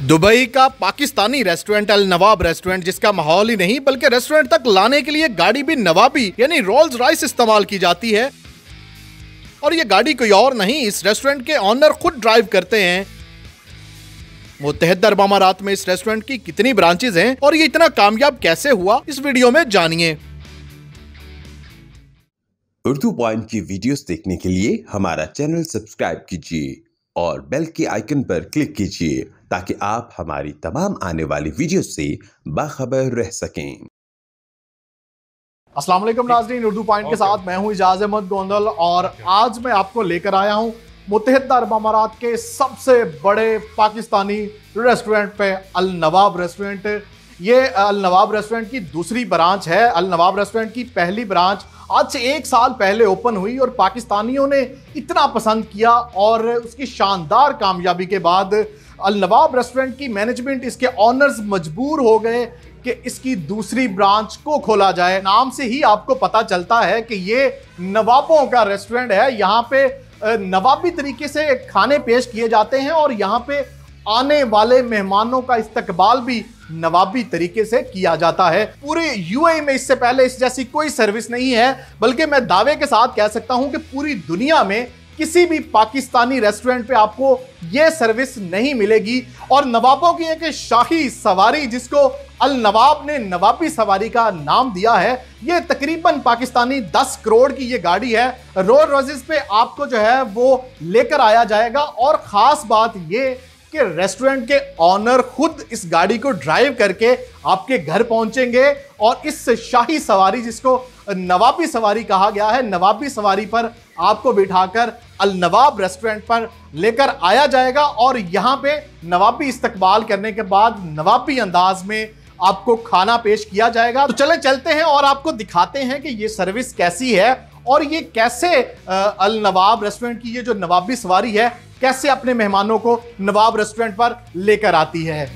Dubai का Pakistani restaurant Al Nawab restaurant, जिसका माहौल ही नहीं बल्कि रेस्टोरेंट तक लाने के लिए गाड़ी भी नवाबी यानी रोल्स रॉयस इस्तेमाल की जाती है। और ये गाड़ी कोई और नहीं, इस रेस्टोरेंट के ऑनर खुद ड्राइव करते हैं। मुत्तहिदा अरब अमारात में इस रेस्टोरेंट की कितनी ब्रांचेज हैं और ये इतना कामयाब कैसे हुआ, इस वीडियो में जानिए। उर्दू पॉइंट की वीडियोस देखने के लिए हमारा चैनल सब्सक्राइब कीजिए और बेल के आइकन पर क्लिक कीजिए ताकि आप हमारी तमाम आने वाली वीडियो से बाखबर रह सकें। अस्सलाम वालेकुम नाज़रीन, उर्दू पॉइंट के साथ मैं हूं इजाज़ अहमद गोंदल और आज मैं आपको लेकर आया हूं मुत्तहिदा अरब अमारात के सबसे बड़े पाकिस्तानी रेस्टोरेंट पे अल नवाब रेस्टोरेंट। ये अल नवाब रेस्टोरेंट की दूसरी ब्रांच है। अल नवाब रेस्टोरेंट की पहली ब्रांच आज से 1 साल पहले ओपन हुई और पाकिस्तानियों ने इतना पसंद किया और उसकी शानदार कामयाबी के बाद अल नवाब रेस्टोरेंट की मैनेजमेंट, इसके ऑनर्स मजबूर हो गए कि इसकी दूसरी ब्रांच को खोला जाए। नाम से ही आपको पता चलता है कि ये नवाबों का रेस्टोरेंट है। यहाँ पे नवाबी तरीके से खाने पेश किए जाते हैं और यहाँ पे आने वाले मेहमानों का इस्तकबाल भी नवाबी तरीके से किया जाता है। पूरे यूएई में इससे पहले इस जैसी कोई सर्विस नहीं है, बल्कि मैं दावे के साथ कह सकता हूं कि पूरी दुनिया में किसी भी पाकिस्तानी रेस्टोरेंट पे आपको यह सर्विस नहीं मिलेगी। और नवाबों की एक शाही सवारी, जिसको अल नवाब ने नवाबी सवारी का नाम दिया है, ये तकरीबन पाकिस्तानी 10 करोड़ की ये गाड़ी है। रोल्स रॉयस पे आपको जो है वो लेकर आया जाएगा। और खास बात ये कि रेस्टोरेंट के ऑनर खुद इस गाड़ी को ड्राइव करके आपके घर पहुंचेंगे और इस शाही सवारी, जिसको नवाबी सवारी कहा गया है, नवाबी सवारी पर आपको बिठाकर अल नवाब रेस्टोरेंट पर लेकर आया जाएगा और यहां पे नवाबी इस्तकबाल करने के बाद नवाबी अंदाज में आपको खाना पेश किया जाएगा। तो चले चलते हैं और आपको दिखाते हैं कि ये सर्विस कैसी है और ये कैसे अल नवाब रेस्टोरेंट की ये जो नवाबी सवारी है कैसे अपने मेहमानों को नवाब रेस्टोरेंट पर लेकर आती है।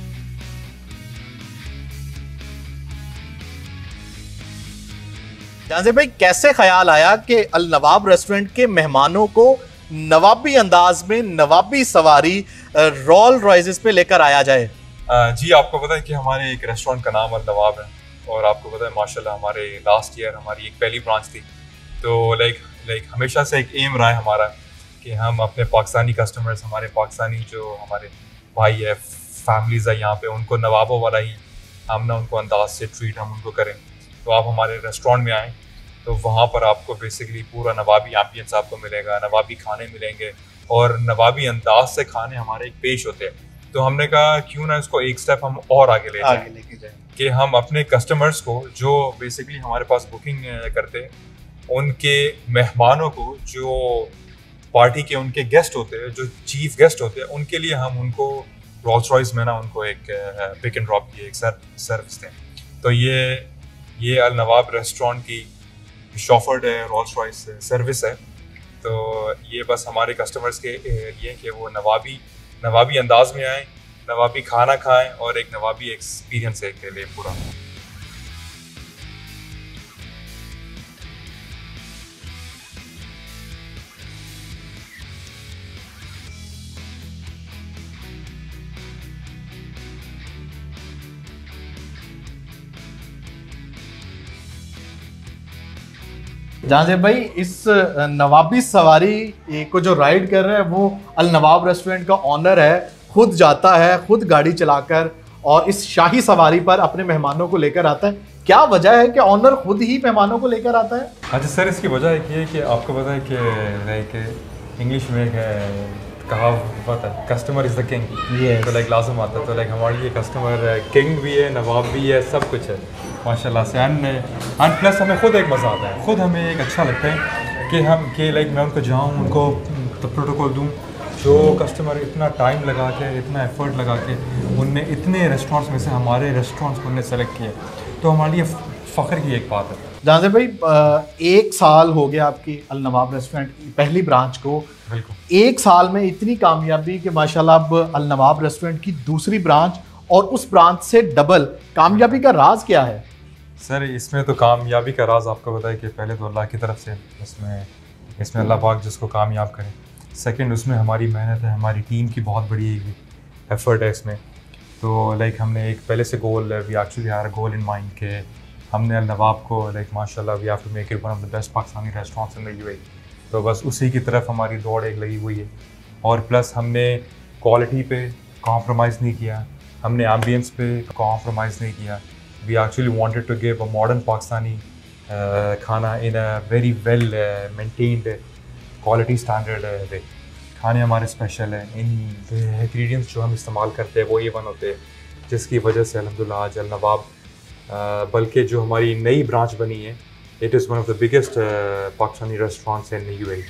जाज़े भाई, कैसे ख्याल आया कि अल नवाब रेस्टोरेंट के मेहमानों को नवाबी अंदाज में नवाबी सवारी रोल्स रॉयस पे लेकर आया जाए? जी, आपको पता है कि हमारे एक रेस्टोरेंट का नाम अल नवाब है और आपको पता है माशाल्लाह हमारे लास्ट ईयर हमारी एक पहली ब्रांच थी। तो लाइक हमेशा से एक एम रहा है हमारा कि हम अपने पाकिस्तानी कस्टमर्स, हमारे पाकिस्तानी जो हमारे भाई है, फैमिलीज़ है यहाँ पे, उनको नवाबों वाला ही हम ना उनको अंदाज से ट्रीट हम उनको करें। तो आप हमारे रेस्टोरेंट में आएँ तो वहाँ पर आपको बेसिकली पूरा नवाबी एम्बियंस आपको मिलेगा, नवाबी खाने मिलेंगे और नवाबी अंदाज से खाने हमारे एक पेश होते हैं। तो हमने कहा क्यों ना इसको एक स्टेप हम और आगे लेके जाएं कि हम अपने कस्टमर्स को जो बेसिकली हमारे पास बुकिंग करते हैं, उनके मेहमानों को, जो पार्टी के उनके गेस्ट होते हैं, जो चीफ गेस्ट होते हैं, उनके लिए हम उनको रोल्स रॉयस में ना उनको एक पिक एंड ड्रॉप की एक सर्विस दें। तो ये अल नवाब रेस्टोरेंट की शॉफर्ड रोल्स रॉयस सर्विस है। तो ये बस हमारे कस्टमर्स के लिए कि वो नवाबी अंदाज में आएँ, नवाबी खाना खाएं और एक नवाबी एक्सपीरियंस के लिए पूरा। जाज़े भाई, इस नवाबी सवारी को जो राइड कर रहे हैं वो अल नवाब रेस्टोरेंट का ऑनर है, खुद जाता है, खुद गाड़ी चलाकर और इस शाही सवारी पर अपने मेहमानों को लेकर आता है। क्या वजह है कि ऑनर खुद ही मेहमानों को लेकर आता है? अच्छा सर, इसकी वजह एक ये है कि आपको पता है कि लाइक इंग्लिश में एक कहावत है, कस्टमर इज़ द किंग। तो लाइक लाजम आता है। तो लाइक हमारे लिए कस्टमर किंग भी है, नवाब भी है, सब कुछ है माशाल्लाह से। एंड प्लस हमें खुद एक मज़ा आता है, खुद हमें एक अच्छा लगता है कि लाइक मैं उनको जाऊँ, उनको प्रोटोकॉल दूँ। जो कस्टमर इतना टाइम लगा के, इतना एफर्ट लगा के उनने इतने रेस्टोरेंट्स में से हमारे रेस्टोरेंट्स को उनने सेलेक्ट किया, तो हमारे लिए फ़ख्र की एक बात है। जाज़े भाई, 1 साल हो गया आपकी अल नवाब रेस्टोरेंट की पहली ब्रांच को। बिल्कुल 1 साल में इतनी कामयाबी कि माशाल्लाह अब अल नवाब रेस्टोरेंट की दूसरी ब्रांच और उस ब्रांच से डबल। कामयाबी का राज क्या है? सर, इसमें तो कामयाबी का राज आपको पता है कि पहले तो अल्लाह की तरफ से, इसमें अल्लाह पाक जिसको कामयाब करे। सेकंड, उसमें हमारी मेहनत है, हमारी टीम की बहुत बड़ी एफर्ट है इसमें। तो लाइक हमने एक पहले से goal, we actually had a goal in mind के हमने अल नवाब को लाइक माशाल्लाह we have to make it one of the best Pakistani restaurants in the UAE. तो बस उसी की तरफ हमारी दौड़ एक लगी हुई है। और प्लस हमने क्वालिटी पे कॉम्प्रोमाइज़ नहीं किया, हमने एम्बियंस पे कॉम्प्रोमाइज़ नहीं किया। We actually wanted to give a modern Pakistani khana in a very well maintained quality standard way. खाने हमारे स्पेशल हैं, इन इंग्रेडिएंट्स जो हम इस्तेमाल करते हैं वो A1 होते हैं, जिसकी वजह से अल्हम्दुलिल्लाह आज अल नवाब बल्कि जो हमारी नई ब्रांच बनी है, it is one of the biggest Pakistani restaurants in UAE.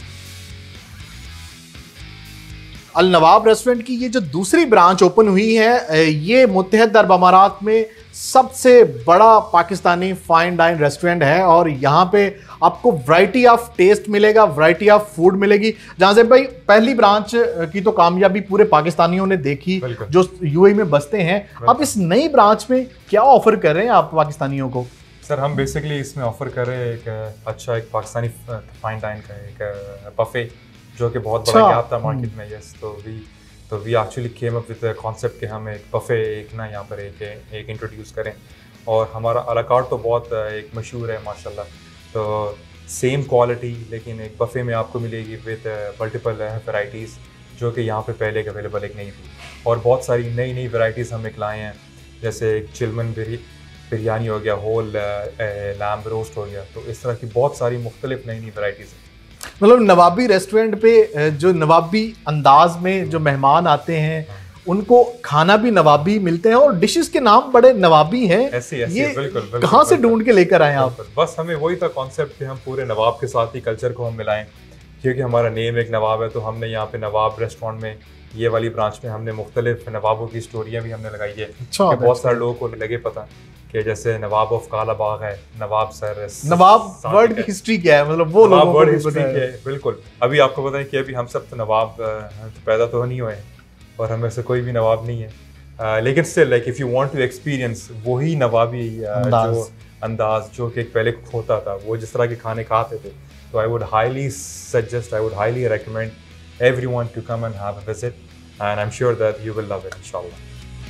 Al Nawab restaurant की ये जो दूसरी ब्रांच ओपन हुई है, ये मुत्तहदा अरब अमारात में सबसे बड़ा पाकिस्तानी फाइन डाइन रेस्टोरेंट है और यहाँ पे आपको वैरायटी ऑफ टेस्ट मिलेगा, वैरायटी ऑफ फूड मिलेगी। जहाँ से भाई पहली ब्रांच की तो कामयाबी पूरे पाकिस्तानियों ने देखी जो यूएई में बसते हैं। अब इस नई ब्रांच में क्या ऑफर कर रहे हैं आप पाकिस्तानियों को? सर हम बेसिकली इसमें ऑफर कर रहे हैं एक अच्छा एक पाकिस्तानी फाइन डाइन का एक बफे जो कि बहुत बड़ा गैप था मार्केट में। यस, तो we actually came up with concept कि हम एक बफे एक ना यहाँ पर एक इंट्रोड्यूस करें। और हमारा अला कार्ट तो बहुत एक मशहूर है माशाल्लाह। तो सेम क्वालिटी लेकिन एक बफे में आपको मिलेगी विद मल्टीपल वैराइटीज़ जो कि यहाँ पे पहले अवेलेबल एक नहीं थी। और बहुत सारी नई नई वैराइटीज़ हम एक लाए हैं, जैसे एक चिलमन बिरयानी हो गया, होल लैम्ब रोस्ट हो गया। तो इस तरह की बहुत सारी मुख्तलिफ नई नई वैराइटीज़ हैं। मतलब नवाबी रेस्टोरेंट पे जो नवाबी अंदाज में जो मेहमान आते हैं उनको खाना भी नवाबी मिलते हैं और डिशेस के नाम बड़े नवाबी हैं। ऐसे ये बिल्कुल कहाँ से ढूंढ के लेकर आए आप? बस हमें वही था कॉन्सेप्ट कि हम पूरे नवाब के साथ ही कल्चर को हम मिलाएं, क्योंकि हमारा नेम एक नवाब है। तो हमने यहाँ पे नवाब रेस्टोरेंट में ये वाली ब्रांच में हमने मुख्तलिफ नवाबों की स्टोरियाँ भी हमने लगाई है। अच्छा, बहुत सारे लोगों को लगे पता कि जैसे नवाब ऑफ कालाबाग है, नवाब सर, नवाब वर्ड की हिस्ट्री क्या है, मतलब वो लोगों को भी पता है। बिल्कुल, अभी आपको पता है कि अभी हम सब तो नवाब पैदा तो नहीं हुए और हमें से कोई भी नवाब नहीं है, लेकिन still like if you want to experience वही नवाबी जो अंदाज जो कि पहले होता था, वो जिस तरह के खाने खाते थे, तो I would highly suggest, I would highly recommend everyone to come and have a visit and I am sure that you will love it इंशाल्लाह।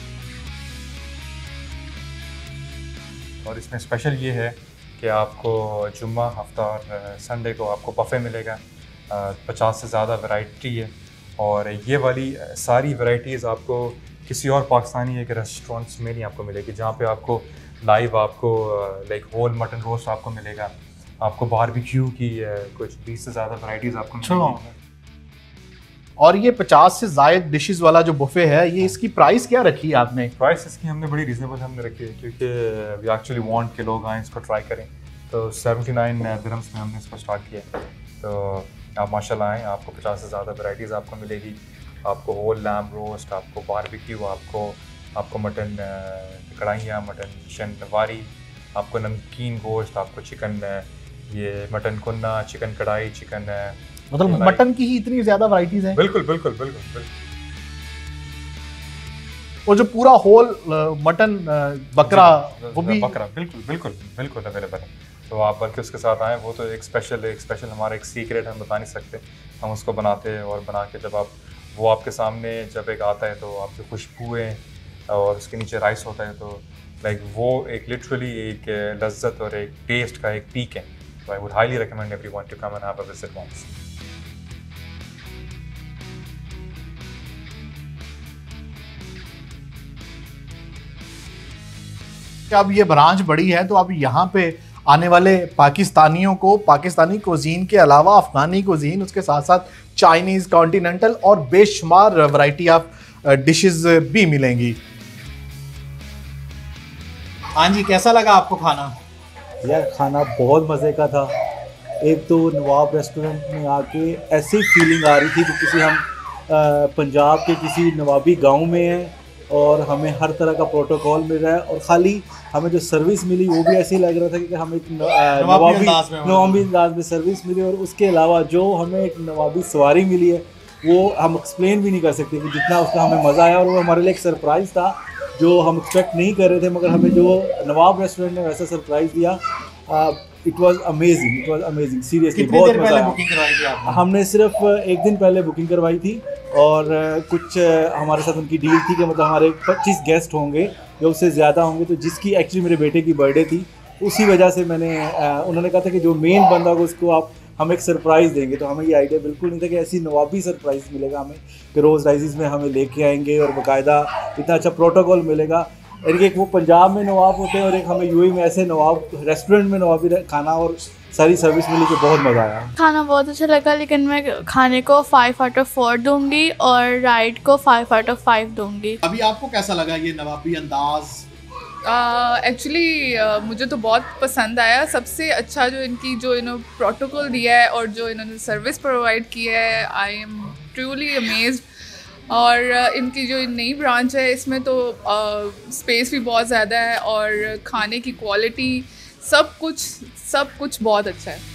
और इसमें स्पेशल ये है कि आपको जुम्मा, हफ्ता और संडे को आपको बफे मिलेगा। 50 से ज़्यादा वैरायटी है और ये वाली सारी वैरायटीज़ आपको किसी और पाकिस्तानी एक रेस्टोरेंट्स में नहीं आपको मिलेगी, जहाँ पे आपको लाइव आपको लाइक होल मटन रोस्ट आपको मिलेगा, आपको बारबेक्यू की कुछ 20 से ज़्यादा वैरायटीज़ आपको मिलेगी। और ये 50 से ज़ायद डिशेस वाला जो बुफे है, ये इसकी प्राइस क्या रखी है आपने? प्राइस इसकी हमने बड़ी रीजनेबल हमने रखी है, क्योंकि वी एक्चुअली वांट के लोग आएँ इसको ट्राई करें। तो 79 दिरहम्स में हमने इसको स्टार्ट किया। तो आप माशाल्लाह आएँ, आपको 50 से ज़्यादा वैरायटीज़ आपको मिलेगी। आपको होल लैम्ब रोस्ट, आपको बारबेक्यू, आपको मटन कढ़ाइयाँ, मटन शनवारी, आपको नमकीन गोश्त, आपको चिकन ये mutton kunna, chicken karahi, chicken मतलब मटन की ही इतनी ज्यादा वैरायटीज हैं। बिल्कुल बिल्कुल बिल्कुल बिल्कुल। और जो पूरा होल मटन बकरा, वो भी बकरा बिल्कुल बिल्कुल बिल्कुल अवेलेबल है। तो आप बल्कि उसके साथ आएँ, वो तो एक स्पेशल हमारा एक सीक्रेट हम बता नहीं सकते, हम उसको बनाते हैं और बना के जब आप वो आपके सामने जब एक आता है तो आपकी खुशबुएँ और उसके नीचे राइस होता है, तो लाइक वो एक लिटरली एक लज्जत और एक टेस्ट का एक पीक है। तो I would highly recommend everyone to come and have a visit once. अब ये ब्रांच बड़ी है तो अब यहाँ पे आने वाले पाकिस्तानियों को पाकिस्तानी कुजीन के अलावा अफगानी कुजीन, उसके साथ साथ चाइनीज, कॉन्टिनेंटल और बेशुमार वैरायटी ऑफ डिशेस भी मिलेंगी। हाँ जी, कैसा लगा आपको खाना? यार खाना बहुत मज़े का था। एक तो नवाब रेस्टोरेंट में आके ऐसी फीलिंग आ रही थी कि किसी हम पंजाब के किसी नवाबी गांव में हैं और हमें हर तरह का प्रोटोकॉल मिल रहा है। और ख़ाली हमें जो सर्विस मिली वो भी ऐसे ही लग रहा था कि हमें एक नवाबी अंदाज में सर्विस मिली। और उसके अलावा जो हमें एक नवाबी सवारी मिली है वो हम एक्सप्लेन भी नहीं कर सकते कि जितना उसका हमें मज़ा आया। और वो हमारे लिए एक सरप्राइज़ था जो हम एक्सपेक्ट नहीं कर रहे थे, मगर हमें जो नवाब रेस्टोरेंट ने वैसा सरप्राइज़ दिया। It was amazing seriously. कितनी बहुत देर मजा पहले आया। बुकिंग करवाई थी आपने? हमने सिर्फ एक दिन पहले बुकिंग करवाई थी और कुछ हमारे साथ उनकी डील थी कि मतलब हमारे 25 गेस्ट होंगे या उससे ज़्यादा होंगे, तो जिसकी एक्चुअली मेरे बेटे की बर्थडे थी उसी वजह से मैंने उन्होंने कहा था कि जो मेन बंदा होगा उसको आप हम एक सरप्राइज़ देंगे। तो हमें ये आइडिया बिल्कुल नहीं था कि ऐसी नवाबी सरप्राइज़ मिलेगा हमें कि रोज़ राइज़ में हमें लेके आएंगे और बाकायदा इतना अच्छा प्रोटोकॉल मिलेगा। यानी कि एक वो पंजाब में नवाब होते हैं और एक हमें यूएई में ऐसे नवाब रेस्टोरेंट में नवाबी खाना और सारी सर्विस मिली कि बहुत मज़ा आया। खाना बहुत अच्छा लगा, लेकिन मैं खाने को 5 आउट ऑफ 4 दूंगी और राइड को 5 आउट ऑफ 5 दूंगी। अभी आपको कैसा लगा ये नवाबी अंदाज? एक्चुअली मुझे तो बहुत पसंद आया। सबसे अच्छा जो इनकी जो इन्होंने प्रोटोकॉल दिया है और जो इन्होंने सर्विस प्रोवाइड की है, आई एम ट्रूली अमेज्ड। और इनकी जो नई ब्रांच है इसमें तो स्पेस भी बहुत ज़्यादा है और खाने की क्वालिटी सब कुछ बहुत अच्छा है।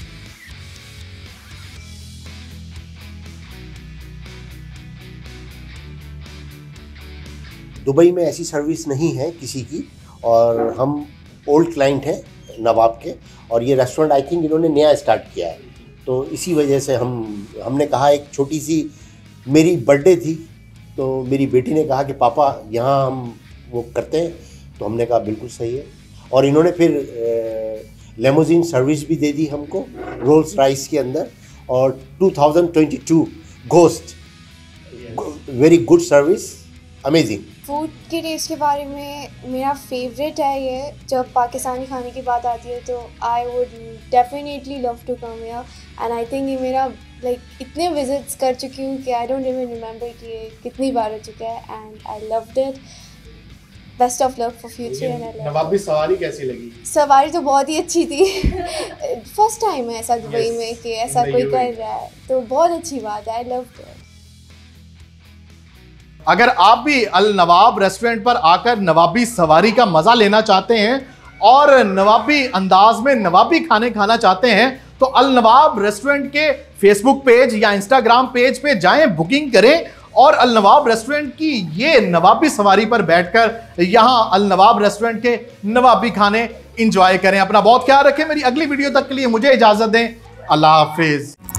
दुबई में ऐसी सर्विस नहीं है किसी की, और हम ओल्ड क्लाइंट हैं नवाब के, और ये रेस्टोरेंट आई थिंक इन्होंने नया स्टार्ट किया है, तो इसी वजह से हमने कहा, एक छोटी सी मेरी बर्थडे थी तो मेरी बेटी ने कहा कि पापा यहाँ हम वो करते हैं, तो हमने कहा बिल्कुल सही है। और इन्होंने फिर लेमोजिन सर्विस भी दे दी हमको रोल्स राइस के अंदर, और 2022 ghost, very good service, amazing. Food के टेस्ट के बारे में मेरा फेवरेट है ये। जब पाकिस्तानी खाने की बात आती है तो I would definitely love to come here, and I think ये मेरा इतने विजिट्स कर चुकी हूँ कि आई डोंट इवन रिमेंबर कि ये कितनी बार हो चुका है, and I loved it. Best of luck for future. नवाबी सवारी कैसी लगी? सवारी तो बहुत ही अच्छी थी। फर्स्ट टाइम है ऐसा दुबई में कि ऐसा कोई कर रहा है, तो बहुत अच्छी बात है। I loved it. अगर आप भी अल नवाब रेस्टोरेंट पर आकर नवाबी सवारी का मजा लेना चाहते हैं और नवाबी अंदाज में नवाबी खाने खाना चाहते हैं, तो अल नवाब रेस्टोरेंट के फेसबुक पेज या इंस्टाग्राम पेज पे जाएं, बुकिंग करें और अल नवाब रेस्टोरेंट की ये नवाबी सवारी पर बैठकर यहां अल नवाब रेस्टोरेंट के नवाबी खाने एंजॉय करें। अपना बहुत ख्याल रखें। मेरी अगली वीडियो तक के लिए मुझे इजाजत दें। अल्लाह हाफिज।